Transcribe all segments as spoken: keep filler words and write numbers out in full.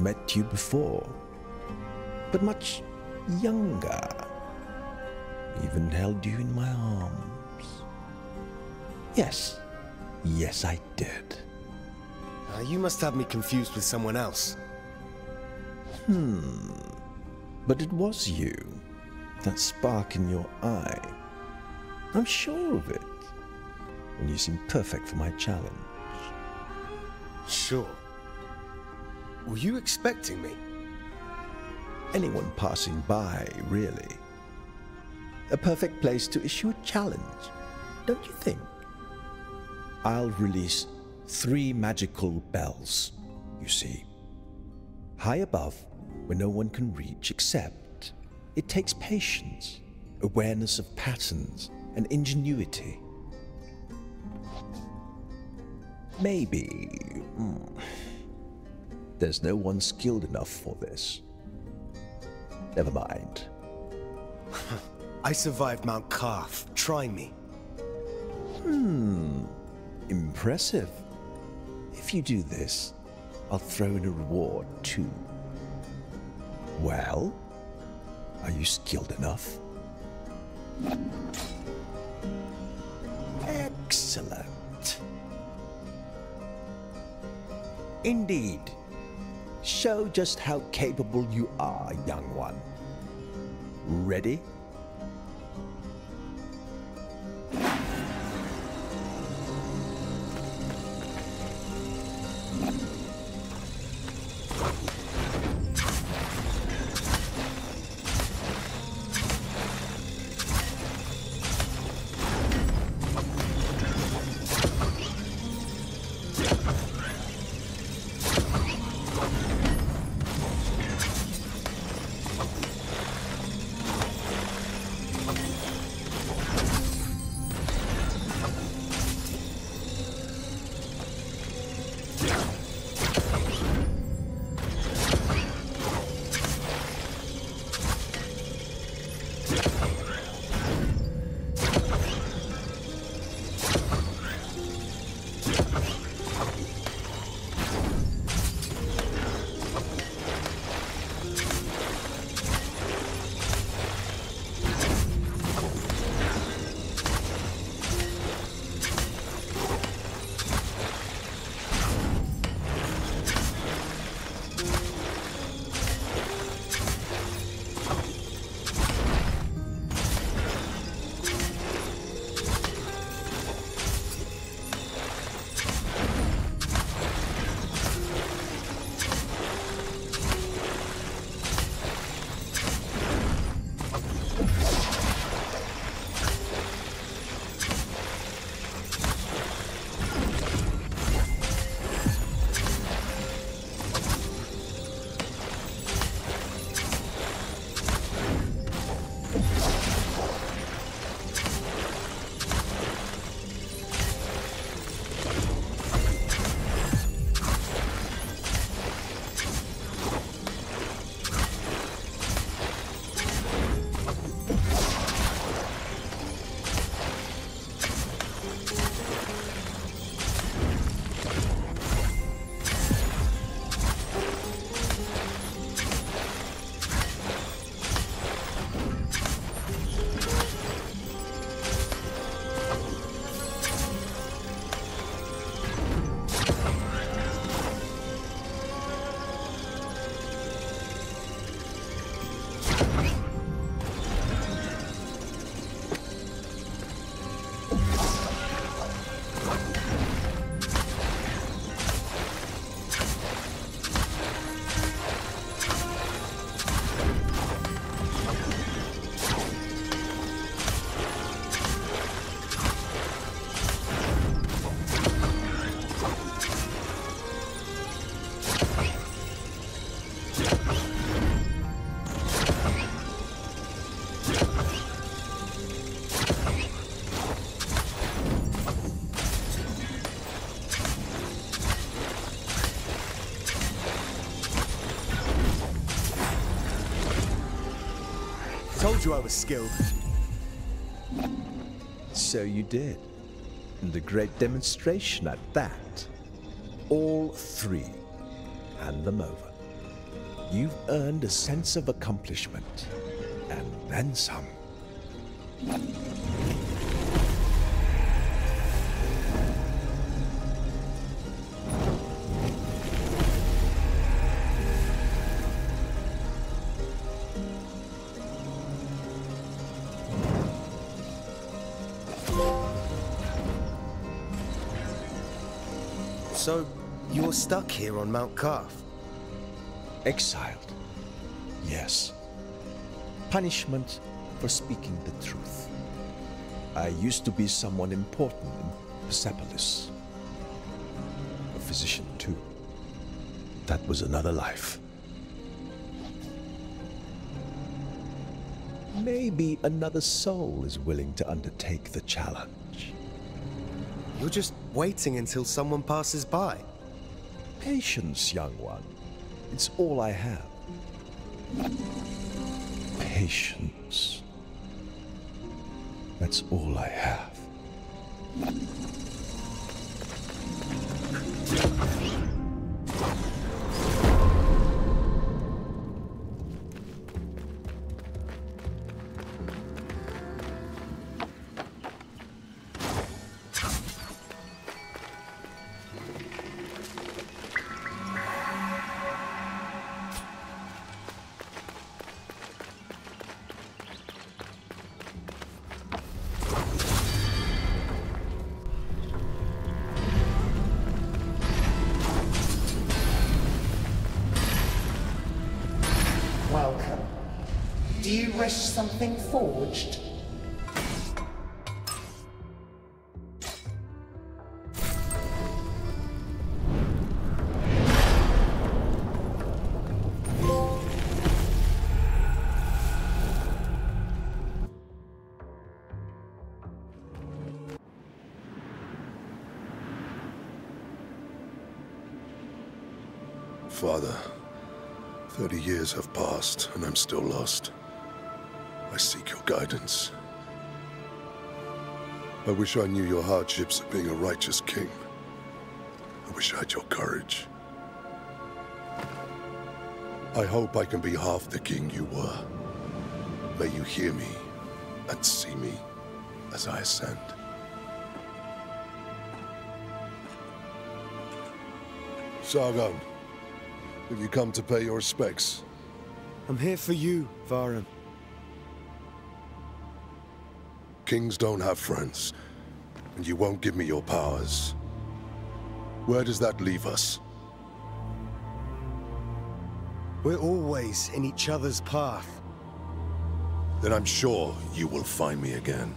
met you before, but much younger. Even held you in my arms. Yes, yes I did. Uh, you must have me confused with someone else. Hmm, but it was you. That spark in your eye. I'm sure of it. And you seem perfect for my challenge. Sure. Were you expecting me? Anyone passing by, really. A perfect place to issue a challenge, don't you think? I'll release three magical bells, you see. High above, where no one can reach, except it takes patience, awareness of patterns, and ingenuity. Maybe mm, there's no one skilled enough for this. Never mind. I survived Mount Calf. Try me. Hmm, impressive. If you do this, I'll throw in a reward too. Well, are you skilled enough? Excellent. Indeed. Show just how capable you are, young one. Ready? Told you I was skilled. So you did. And a great demonstration at that. All three. Hand them over. You've earned a sense of accomplishment, and then some. So, you're stuck here on Mount Carth? Exiled. Yes. Punishment for speaking the truth. I used to be someone important in Persepolis. A physician, too. That was another life. Maybe another soul is willing to undertake the challenge. You're just waiting until someone passes by. Patience, young one. It's all I have. Patience. That's all I have. Welcome. Do you wish something forged? Father, thirty years have passed, and I'm still lost. I seek your guidance. I wish I knew your hardships of being a righteous king. I wish I had your courage. I hope I can be half the king you were. May you hear me and see me as I ascend. Sargon, have you come to pay your respects? I'm here for you, Vahram. Kings don't have friends, and you won't give me your powers. Where does that leave us? We're always in each other's path. Then I'm sure you will find me again.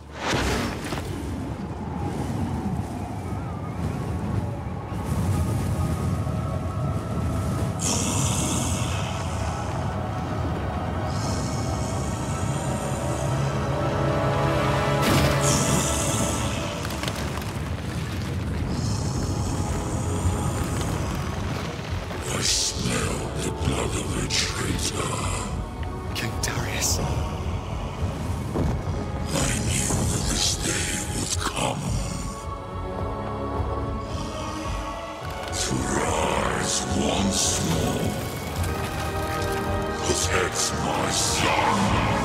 I smell the blood of a traitor. King Darius. I knew this day would come. To rise once more. Protect my son.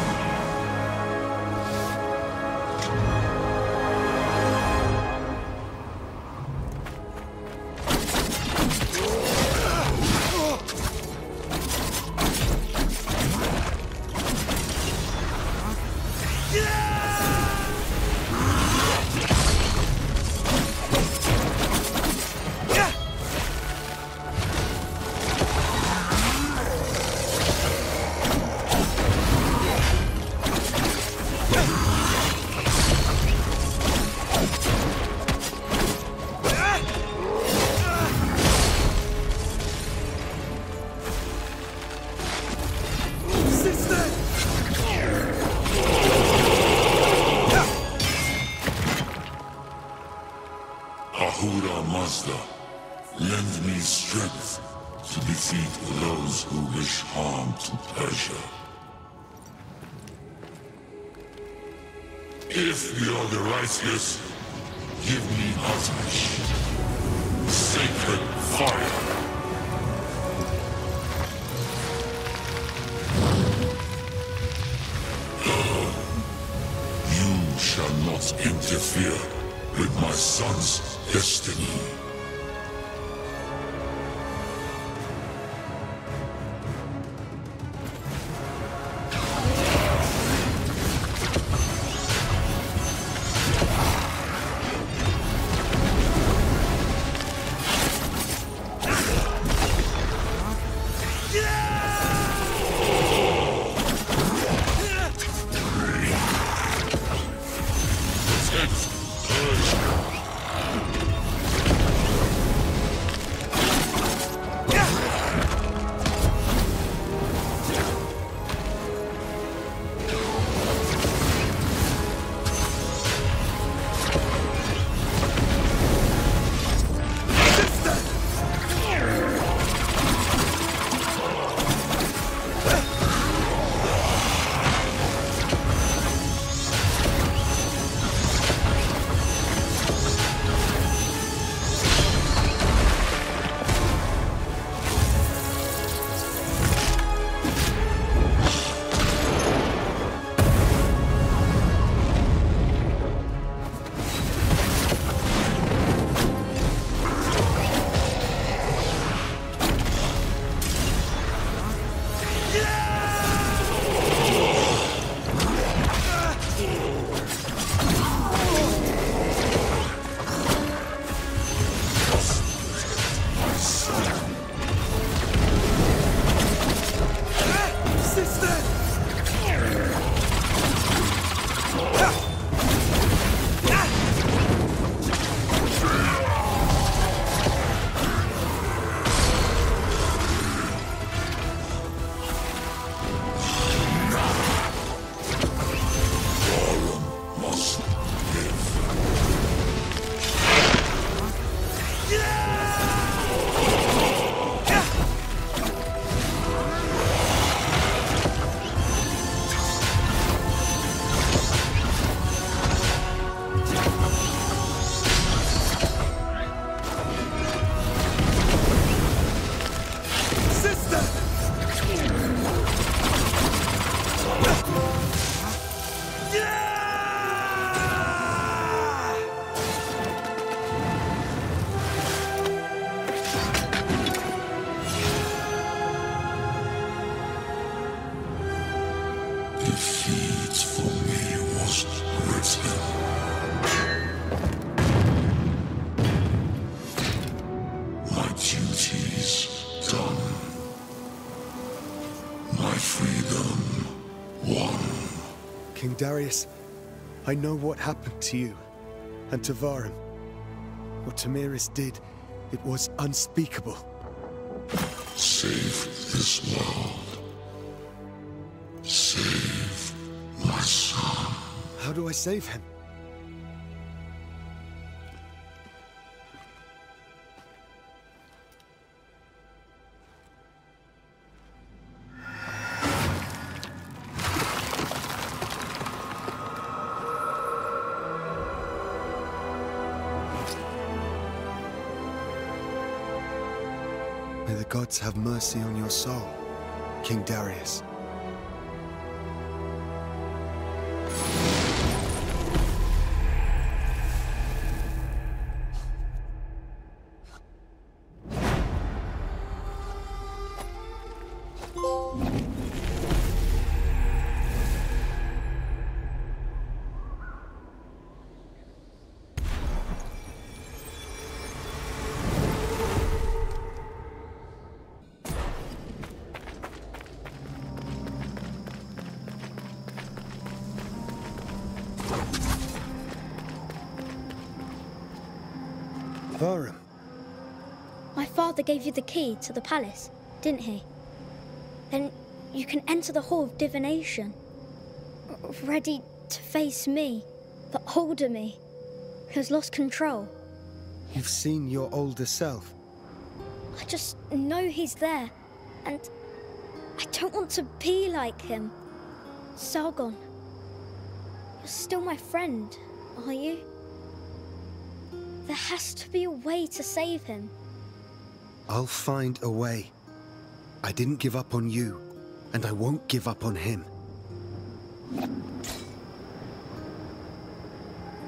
Ahura Mazda, lend me strength to defeat those who wish harm to Persia. If you are the righteous, give me Atmish, sacred fire. not interfere with my son's destiny. Defeat for me was written. My duties done. My freedom won. King Darius, I know what happened to you and to Vahram. What Tamiris did, it was unspeakable. Save this world. Save my son. How do I save him? May the gods have mercy on your soul, King Darius. Vahram. My father gave you the key to the palace, didn't he? Then you can enter the Hall of Divination, ready to face me, the older me, who's lost control. You've seen your older self. I just know he's there, and I don't want to be like him. Sargon, you're still my friend, are you? There has to be a way to save him. I'll find a way. I didn't give up on you, and I won't give up on him.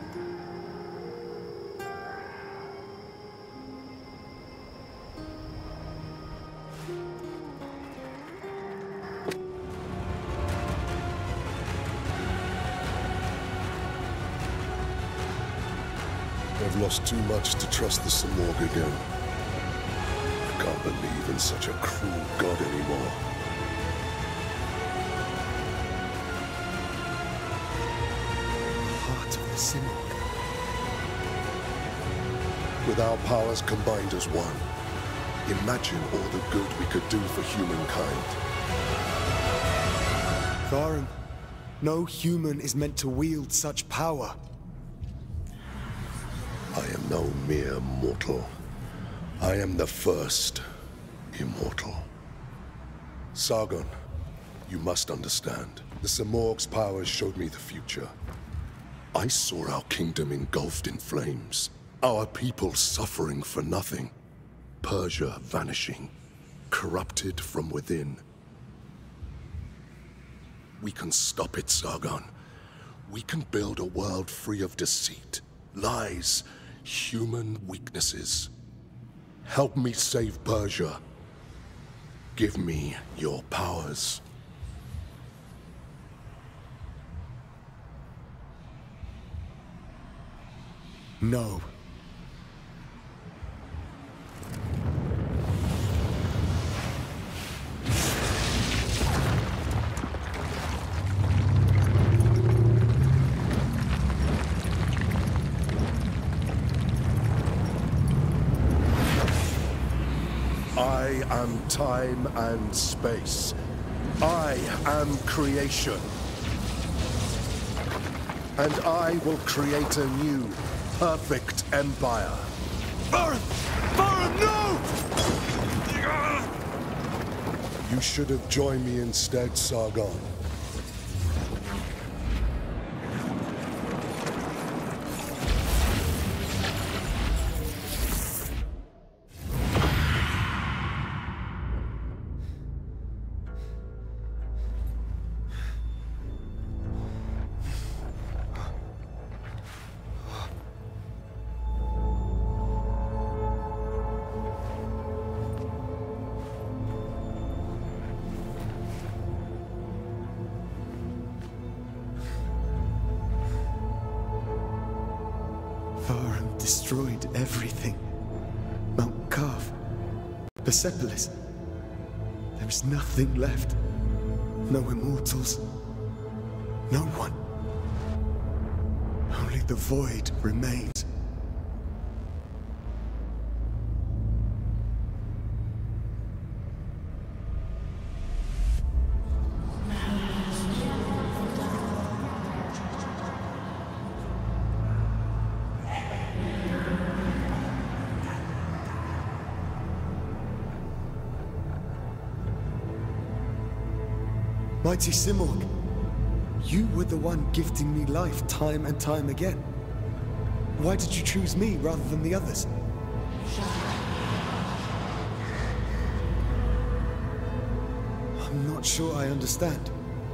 I've lost too much to trust the Simorg again. I can't believe in such a cruel god anymore. Heart of the Simorg. With our powers combined as one, imagine all the good we could do for humankind. Vahram, no human is meant to wield such power. I am no mere mortal. I am the first immortal. Sargon, you must understand. The Simorg's powers showed me the future. I saw our kingdom engulfed in flames. Our people suffering for nothing. Persia vanishing. Corrupted from within. We can stop it, Sargon. We can build a world free of deceit, lies, human weaknesses. Help me save Persia. Give me your powers. No. I am time and space. I am creation. And I will create a new, perfect empire. Vahram! Vahram, no! You should have joined me instead, Sargon. Vahram destroyed everything. Mount Carve, Persepolis. There is nothing left. No immortals. No one. Only the void remains. Mighty Simorg, you were the one gifting me life time and time again. Why did you choose me rather than the others? I'm not sure I understand.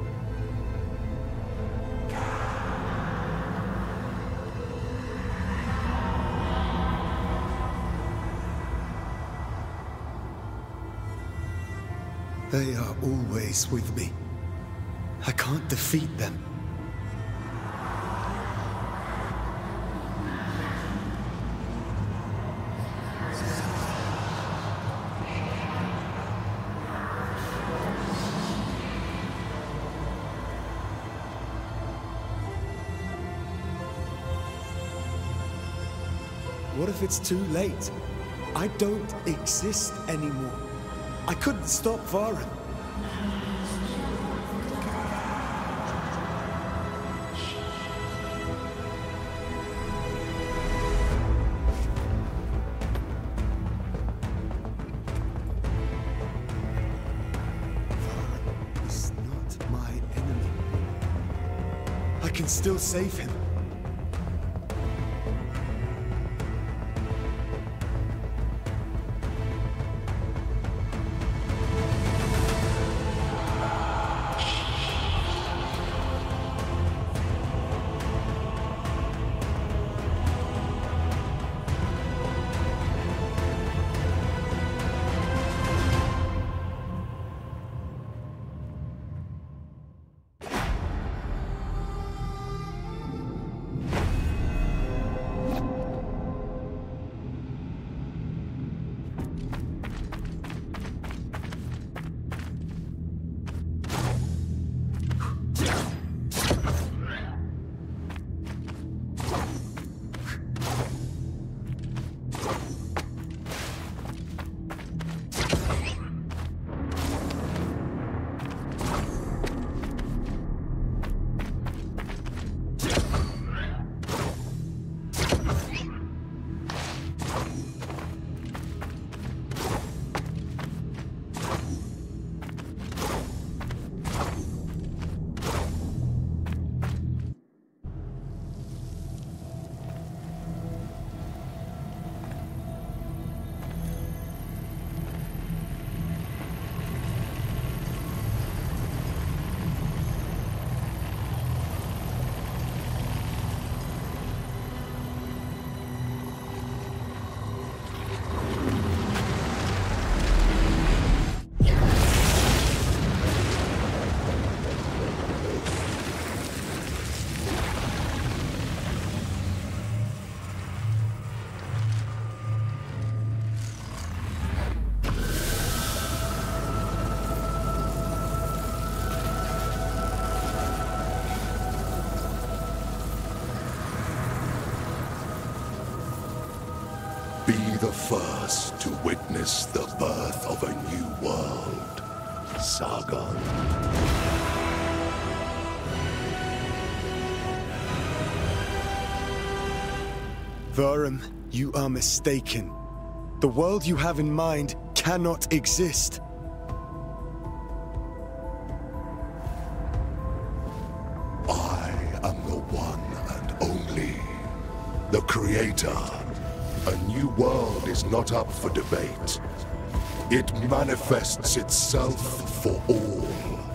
They are always with me. I can't defeat them. What if it's too late? I don't exist anymore. I couldn't stop Vahram. I can still save him. the first to witness the birth of a new world, Sargon. Vahram, you are mistaken. The world you have in mind cannot exist. I am the one and only, the Creator. A new world is not up for debate. It manifests itself for all.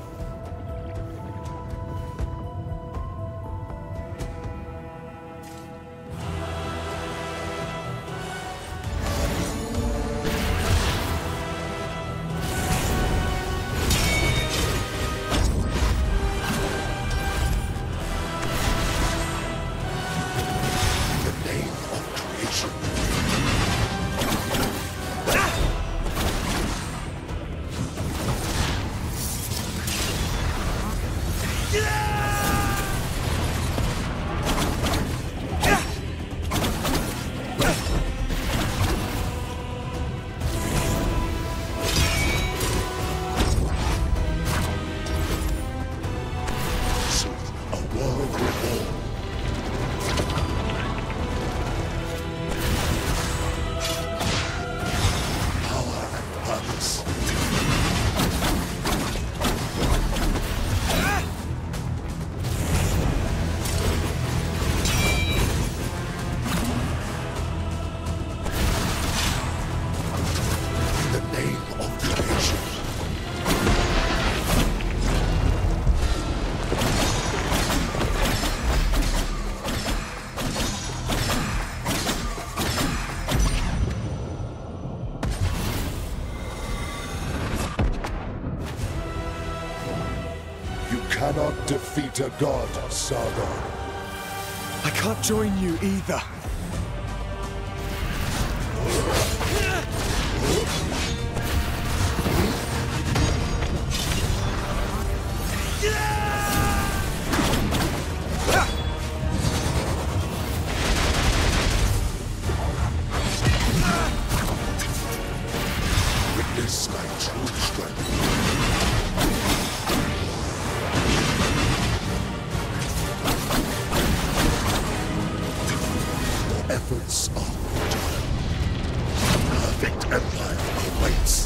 Cannot defeat a god, Sargon. I can't join you either. Witness my true strength. Efforts are futile. Perfect empire awaits.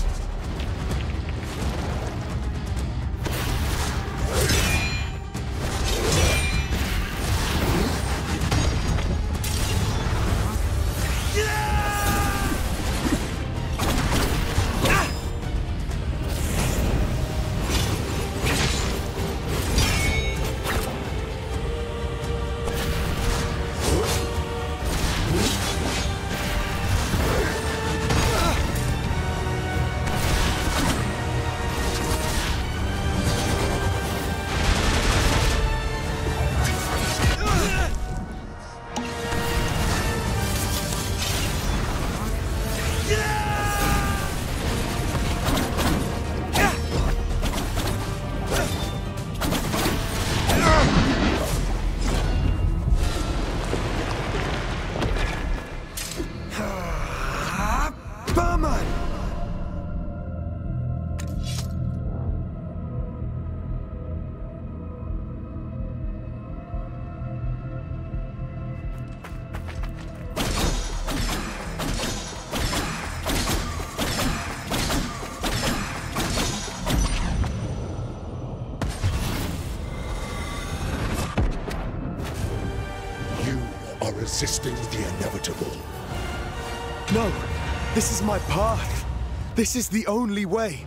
Resisting the inevitable. No, this is my path. This is the only way.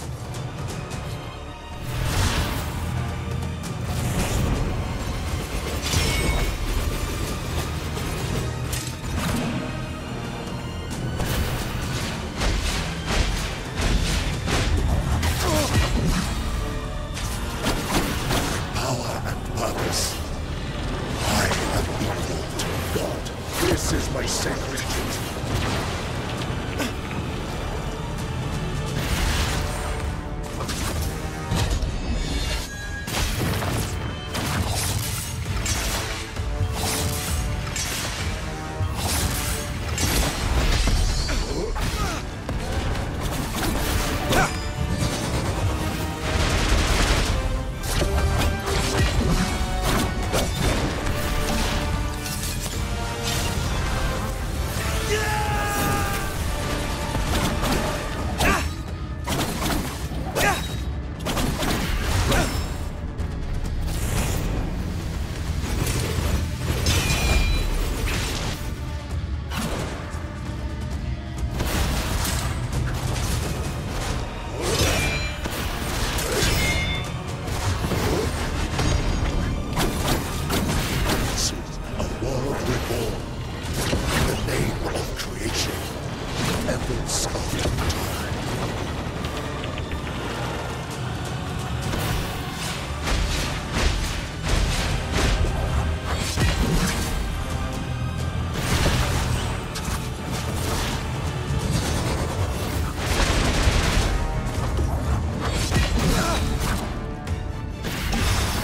Power and purpose. I am equal to God. This is my sacred duty.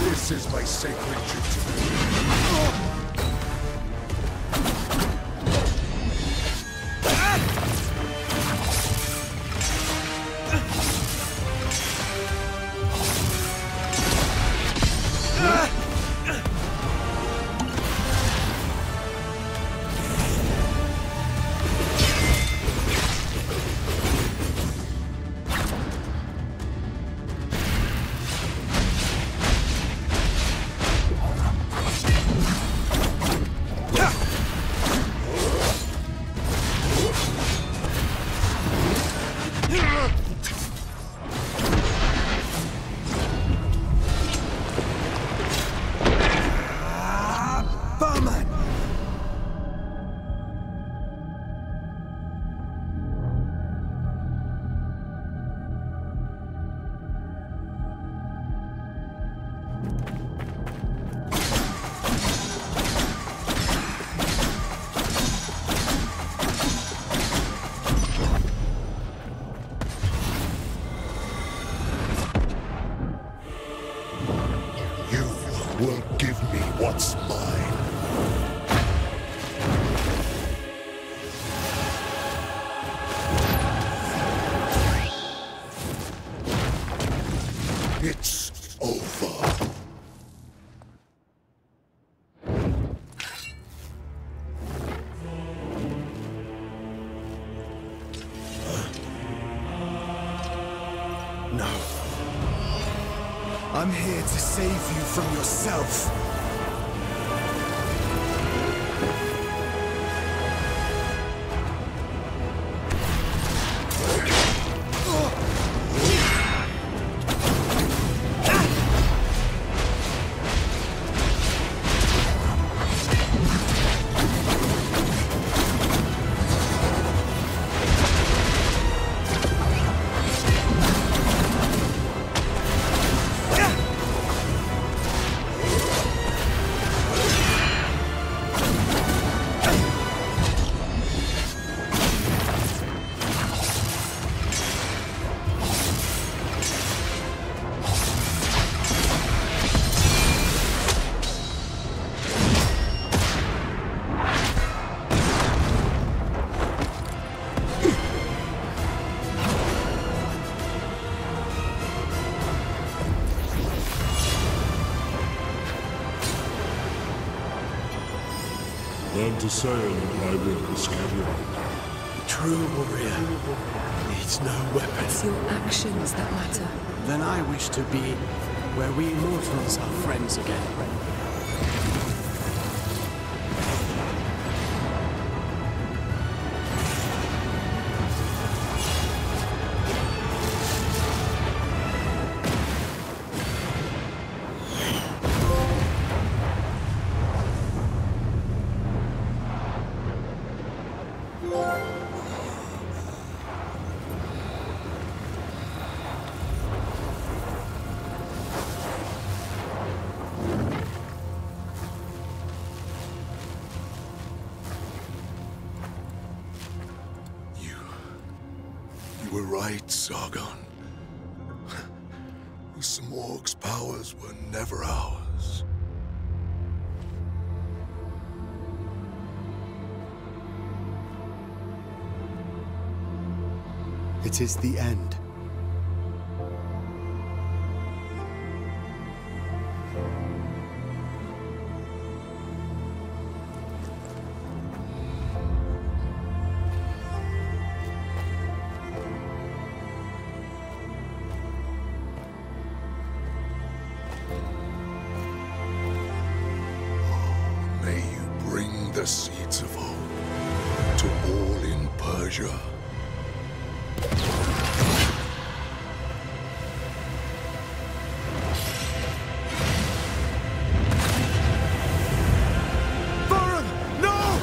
This is my sacred duty. It's over. No. I'm here to save you from yourself. Learn to sail and I will escape you. A true warrior needs no weapon. It's your actions that matter. Then I wish to be where we immortals are friends again. You were right, Sargon. The Smorg's powers were never ours. It is the end. The seeds of hope to all in Persia. Vahram, no!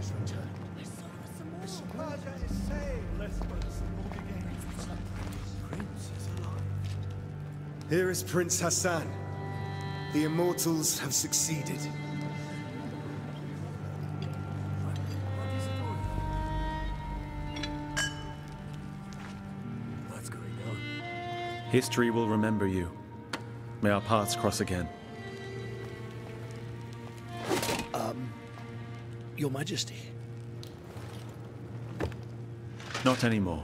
has returned. Persia is saved. Let's put the Samorg again. Prince is alive. Here is Prince Hassan. The Immortals have succeeded. What's going on? History will remember you. May our paths cross again. Um, Your Majesty. Not anymore.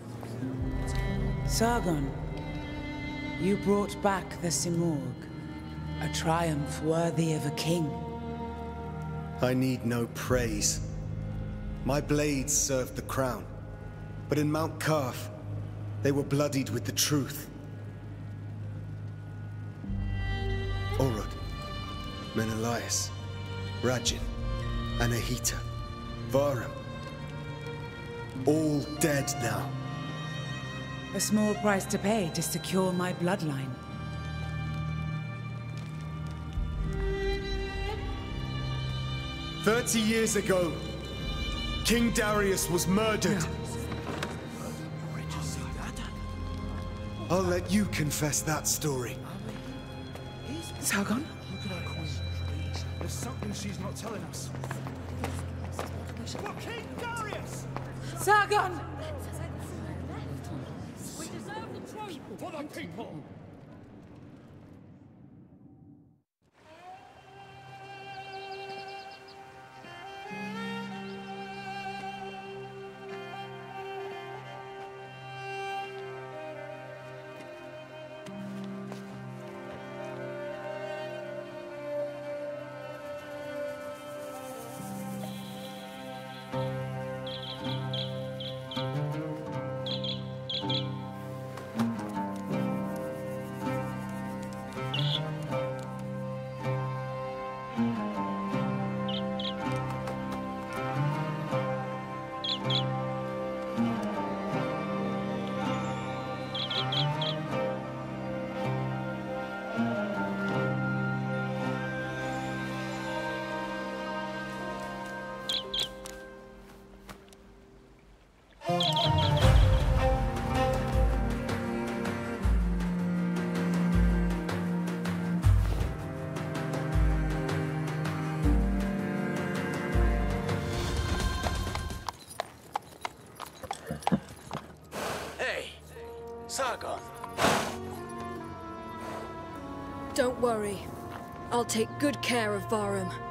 Sargon, you brought back the Simorg, a triumph worthy of a king. I need no praise. My blades served the crown, but in Mount Kaf, they were bloodied with the truth. Orod, Menelaus, Rajin, Anahita, Vahram. All dead now. A small price to pay to secure my bloodline. Thirty years ago, King Darius was murdered. I'll let you confess that story. Sargon? There's something she's not telling us. For King Darius! Sargon! We deserve the throne for the people! Sargon. Don't worry. I'll take good care of Vahram.